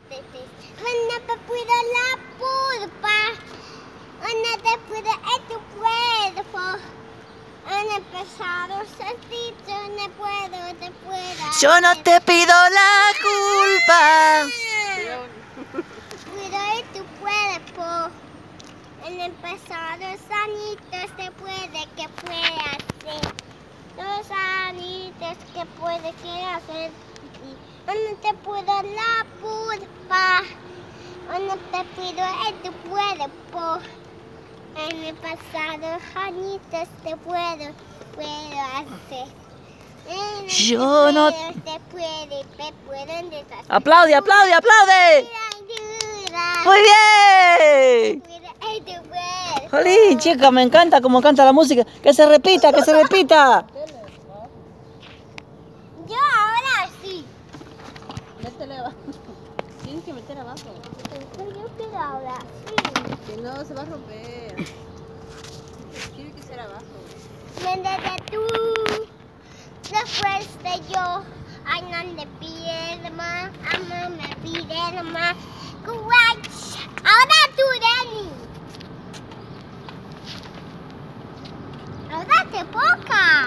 Una te puedo la pulpa. Una te puedo en tu cuerpo. Una pesado sentito, no puedo, te puedo. Yo no te pido la culpa. Puedo en tu cuerpo. En el pasado añitos te puede que puede hacer. Los añitos que puede que hacer. No te puedo la culpa. No te pido en tu cuerpo. En el pasado añitos te puedo hacer. Yo no te puedo deshacer. ¡Aplaude, aplaude, aplaude! ¡Muy bien! Jolín, chica, me encanta cómo canta la música. ¡Que se repita, que se repita! Yo ahora sí. Métele abajo. Tienes que meter abajo. Yo quiero ahora sí. Que no, se va a romper. Tiene que ser abajo. Desde tú, después de yo, ay no me pide más, no me pide más. Ahora tú, Dani. Ahora te toca.